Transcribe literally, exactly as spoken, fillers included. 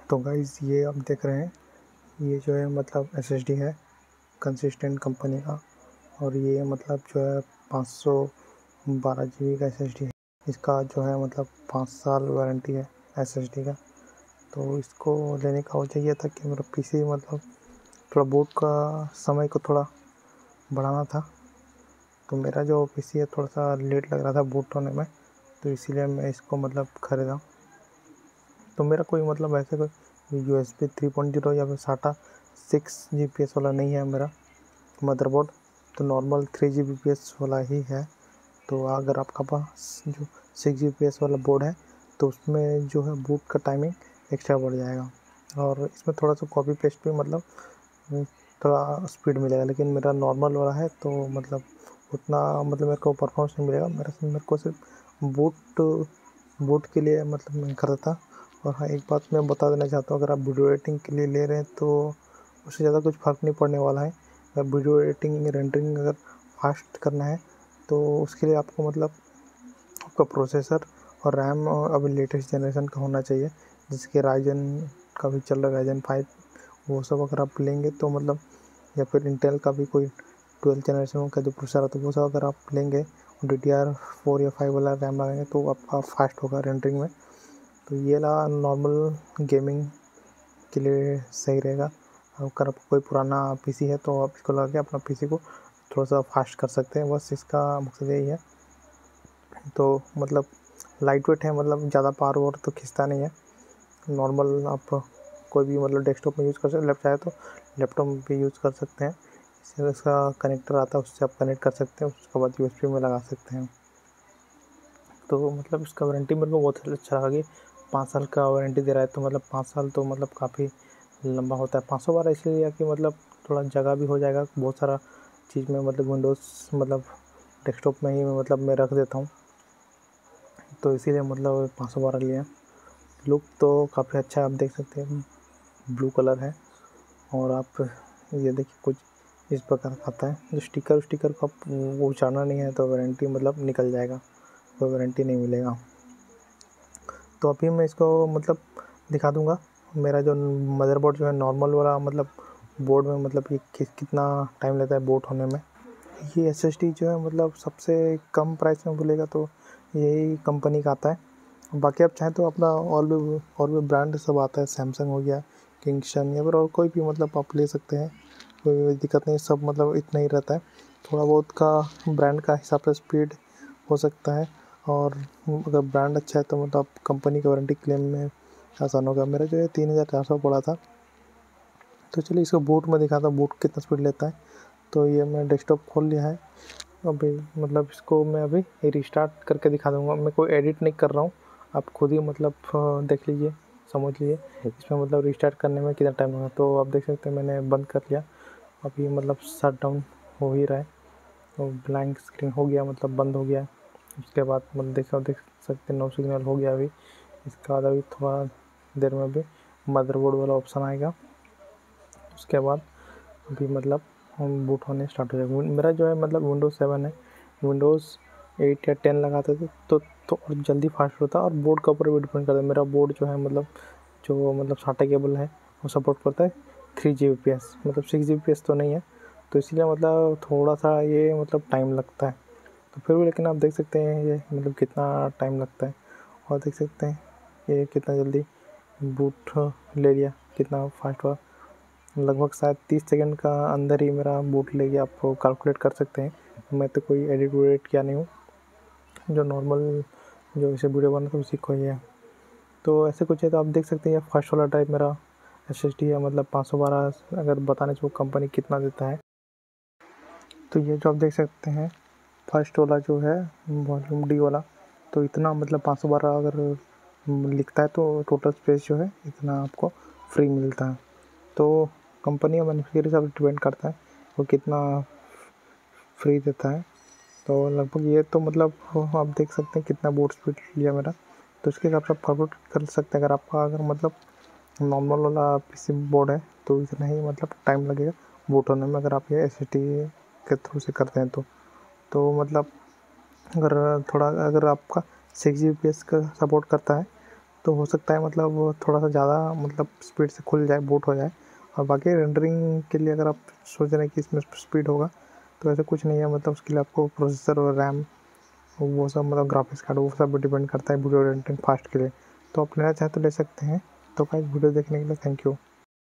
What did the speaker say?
तो गाइस ये आप देख रहे हैं, ये जो है मतलब एसएसडी है कंसिस्टेंट कंपनी का। और ये मतलब जो है पाँच सौ बारह जीबी का एसएसडी है। इसका जो है मतलब पाँच साल वारंटी है एसएसडी का। तो इसको लेने का वजह ये था कि मेरा पीसी मतलब थोड़ा बूट का समय को थोड़ा बढ़ाना था। तो मेरा जो पीसी है थोड़ा सा लेट लग रहा था बूट होने में, तो इसीलिए मैं इसको मतलब ख़रीदा। तो मेरा कोई मतलब ऐसे कोई U S B three point zero या फिर साटा सिक्स जी पी एस वाला नहीं है मेरा मदरबोर्ड, तो normal three G P S वाला ही है। तो अगर आपका पास जो सिक्स जी पी एस वाला बोर्ड है तो उसमें जो है बूट का टाइमिंग एक्स्ट्रा बढ़ जाएगा, और इसमें थोड़ा सा कॉपी पेस्ट भी मतलब थोड़ा स्पीड मिलेगा। लेकिन मेरा नॉर्मल वाला है तो मतलब उतना मतलब मेरे को परफॉर्मेंस नहीं मिलेगा। मेरा मेरे को सिर्फ बूट बूट के लिए मतलब मैं खरीदा था। और हाँ, एक बात मैं बता देना चाहता हूँ, अगर आप वीडियो एडिटिंग के लिए ले रहे हैं तो उससे ज़्यादा कुछ फ़र्क नहीं पड़ने वाला है। अगर वीडियो एडिटिंग रेंडरिंग अगर फास्ट करना है तो उसके लिए आपको मतलब आपका प्रोसेसर और रैम अभी लेटेस्ट जनरेशन का होना चाहिए, जिसके राइजन का भी चल रहा है, राइजन फाइव। वो सब अगर आप लेंगे तो मतलब, या फिर इंटेल का भी कोई ट्वेल्थ जनरेशन का जो प्रोसेसर है तो वो सब अगर आप लेंगे, डी डी आर फोर या फाइव वाला रैम लगाएंगे तो आपका फास्ट होगा रेंडरिंग में। तो ये ला नॉर्मल गेमिंग के लिए सही रहेगा। अगर आपको कोई पुराना पीसी है तो आप इसको लगा के अपना पीसी को थोड़ा सा फास्ट कर सकते हैं, बस इसका मकसद यही है। तो मतलब लाइट वेट है, मतलब ज़्यादा पावर वावर तो खींचता नहीं है। नॉर्मल आप कोई भी मतलब डेस्कटॉप में यूज़ कर सकते, लैप चाहे तो लैपटॉप में भी यूज़ कर सकते हैं। इससे उसका कनेक्टर आता है, उससे आप कनेक्ट कर सकते हैं, उसके बाद यूएसबी में लगा सकते हैं। तो मतलब इसका वारंटी मेरे को बहुत अच्छा लगा कि पाँच साल का वारंटी दे रहा है। तो मतलब पाँच साल तो मतलब काफ़ी लंबा होता है। पाँच सौ बारह इसलिए कि मतलब थोड़ा जगह भी हो जाएगा, बहुत सारा चीज़ में मतलब विंडोज़ मतलब डेस्कटॉप में ही मतलब मैं रख देता हूँ, तो इसीलिए मतलब पाँच सौ बारह लिया। लुक तो काफ़ी अच्छा है, आप देख सकते हैं ब्लू कलर है। और आप ये देखिए कुछ इस प्रकार का आता है। जो स्टिकर स्टिकर को आप वो उछाड़ना नहीं है तो वारंटी मतलब निकल जाएगा, कोई वारंटी नहीं मिलेगा। तो अभी मैं इसको मतलब दिखा दूंगा मेरा जो मदरबोर्ड जो है नॉर्मल वाला मतलब बोर्ड में मतलब ये कि, कितना टाइम लेता है बूट होने में। ये एसएसडी जो है मतलब सबसे कम प्राइस में बोलेगा तो यही कंपनी का आता है। बाकी आप चाहें तो अपना और भी और भी ब्रांड सब आता है, सैमसंग हो गया, किंगस्टन या फिर और कोई भी मतलब आप ले सकते हैं, कोई दिक्कत नहीं। सब मतलब इतना ही रहता है, थोड़ा बहुत का ब्रांड का हिसाब से स्पीड हो सकता है। और अगर ब्रांड अच्छा है तो मतलब कंपनी की वारंटी क्लेम में आसान होगा। मेरा जो है तीन हज़ार चार सौ पड़ा था। तो चलिए इसको बूट में दिखाता हूँ बूट कितना स्पीड लेता है। तो ये मैं डेस्कटॉप खोल लिया है अभी, मतलब इसको मैं अभी रिस्टार्ट करके दिखा दूँगा। मैं कोई एडिट नहीं कर रहा हूँ, आप खुद ही मतलब देख लीजिए, समझ लीजिए इसमें मतलब रिस्टार्ट करने में कितना टाइम लगा। तो आप देख सकते हैं मैंने बंद कर लिया, अभी मतलब शट डाउन हो ही रहा है। तो ब्लैंक स्क्रीन हो गया, मतलब बंद हो गया। उसके बाद मतलब देख देख सकते हैं नो सिग्नल हो गया अभी। इसके बाद अभी थोड़ा देर में भी मदरबोर्ड वाला ऑप्शन आएगा। उसके बाद अभी मतलब हम बूट होने स्टार्ट हो जाएगा। मेरा जो है मतलब विंडोज़ सेवन है, विंडोज़ एट या टेन लगाते थे तो तो और जल्दी फास्ट होता है। और बोर्ड के ऊपर भी डिपेंड करता है। मेरा बोर्ड जो है मतलब जो मतलब साटा केबल है वो सपोर्ट करता है three G B P S, मतलब six G B P S तो नहीं है। तो इसलिए मतलब थोड़ा सा ये मतलब टाइम लगता है। तो फिर भी लेकिन आप देख सकते हैं ये मतलब कितना टाइम लगता है। और देख सकते हैं ये कितना जल्दी बूट ले लिया, कितना फास्ट हुआ। लगभग शायद तीस सेकंड का अंदर ही मेरा बूट ले गया, आप कैलकुलेट कर सकते हैं। मैं तो कोई एडिट वेडिट किया नहीं हूँ, जो नॉर्मल जो इसे वीडियो बना था उसी को ही है। तो ऐसे कुछ है। तो आप देख सकते हैं ये फर्स्ट वाला टाइप मेरा एस एस डी है, मतलब पाँच सौ बारह अगर बताने चाहिए कंपनी कितना देता है। तो ये जो आप देख सकते हैं फर्स्ट वाला जो है वॉल्यूम डी वाला, तो इतना मतलब पाँच सौ बारह अगर लिखता है तो टोटल स्पेस जो है इतना आपको फ्री मिलता है। तो कंपनी या मैन्युफैक्चरर सब डिपेंड करता है वो कितना फ्री देता है। तो लगभग ये तो मतलब आप देख सकते हैं कितना बूट स्पीड लिया मेरा। तो उसके हिसाब से आप फॉरवर्ड कर सकते हैं। अगर आपका अगर मतलब नॉर्मल वाला पीसी बोर्ड है तो इतना ही मतलब टाइम लगेगा बूट होने में, अगर आप ये एस एस डी के थ्रू से करते हैं तो तो मतलब अगर थोड़ा अगर आपका six G B P S का सपोर्ट करता है तो हो सकता है मतलब वो थोड़ा सा ज़्यादा मतलब स्पीड से खुल जाए, बूट हो जाए। और बाकी रेंडरिंग के लिए अगर आप सोच रहे हैं कि इसमें स्पीड होगा, तो ऐसा कुछ नहीं है। मतलब उसके लिए आपको प्रोसेसर और रैम वो सब मतलब ग्राफिक्स कार्ड वो सब डिपेंड करता है वीडियो रेंडरिंग फास्ट के लिए। तो आप लेना चाहें तो ले सकते हैं। तो गाइस वीडियो देखने के लिए थैंक यू।